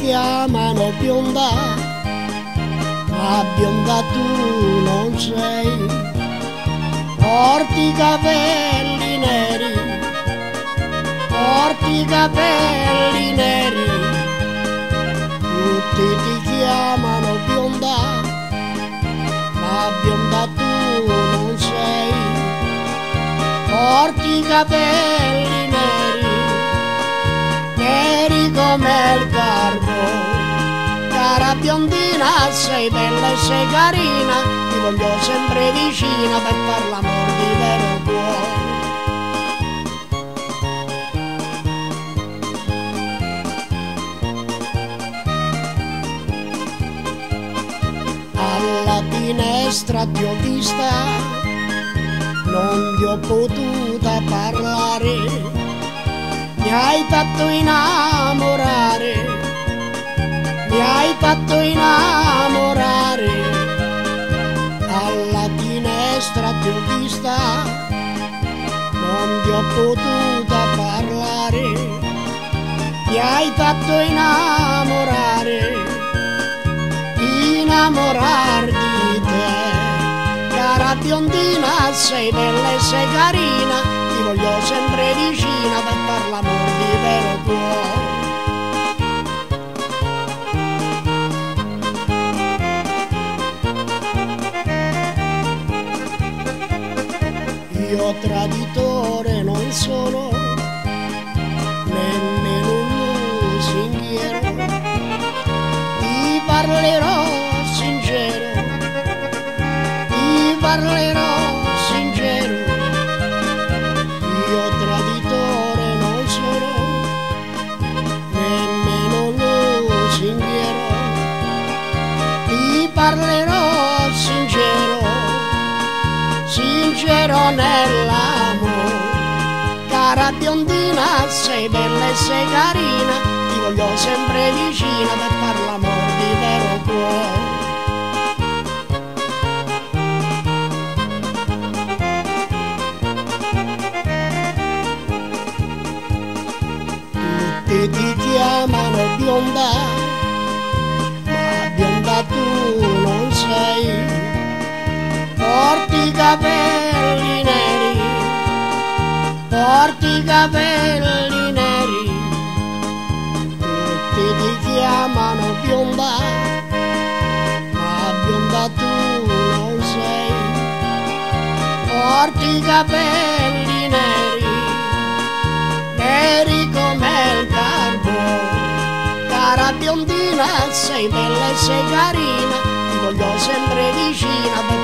chiamano bionda, ma bionda tu non sei. Porti i capelli neri, porti i capelli neri, tutti ti chiamano bionda, ma bionda tu non sei. Porti i capelli neri, neri come il carbone. Cara biondina, sei bella e sei carina, ti voglio sempre vicina per far l'amor di vero cuore. Alla finestra ti ho vista, non ti ho potuta parlare, mi hai fatto innamorare, mi hai fatto innamorare. Alla finestra ti ho vista, non ti ho potuta parlare, mi hai fatto innamorare, innamorar di te. Cara biondina, sei bella e sei carina, ti voglio sempre vicina per far l'amor di vero cuore. Io traditore non sono, nemmeno un lusinghiero, ti parlerò sincero, ti parlerò sincero. Io traditore non sono, nemmeno un lusinghiero, ti parlerò sincero, sincero nell'amore. Cara biondina, sei bella e sei carina, ti voglio sempre vicina per far l'amor di vero cuore. Tutti ti chiamano bionda, ma bionda tu non sei. Porti i capelli neri, porti i capelli neri, tutti ti chiamano bionda, ma bionda tu non sei. Porti i capelli neri, neri come il carbone. Cara biondina, sei bella e sei carina, ti voglio sempre vicina.